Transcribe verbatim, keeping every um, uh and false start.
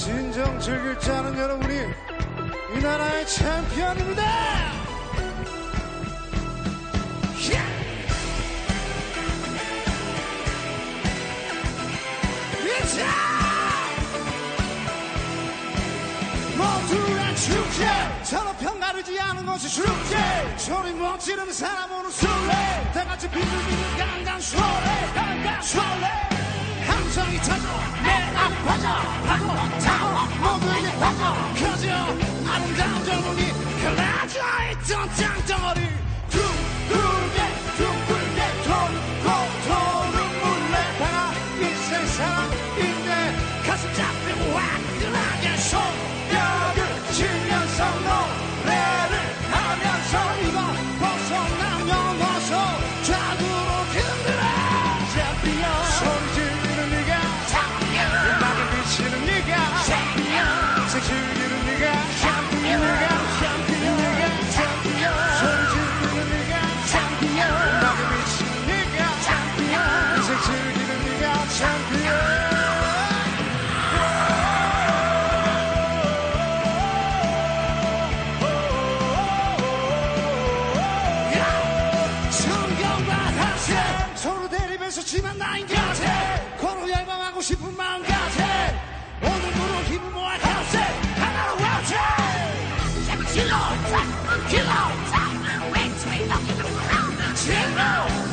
진정 즐길 줄 아는 여러분이 이 나라의 챔피언입니다. yeah! 모두가 축제 서로 편가르지 않은 것이 축제 소리 못 지르는 사람 오는 술래 다같이 비둘기는 강강 술래 강강 술래 함성이 터져 내앞 퍼져 하고 타고 모두에게 퍼져 켜져 아름다운 젊은이 흘러져 있던 땅덩어리 둥글게 둥글게 돌고 도는 물레 다가 인생 사랑인데 가슴 잡히고 화끈하게 손뼉을 치면서 노래를 하면서 이거 벗어나면 어서 좌우로 흔들어 챔피언 소리 지르는 네가 챔피언 음악에 비치는 네가 챔피언 색 즐기는 네가 챔피언 네가 챔피언 네가 챔피언 소리 지르는 네가 챔피언 음악에 비치는 네가 챔피언 색 즐기는 네가 챔피언 지만 나인 같아 걸어 열망하고 싶은 마음 같아 오늘부로 힘을 모아 헬세 하나로 외쳐 킬로 킬로 웨이트 웨이트 킬로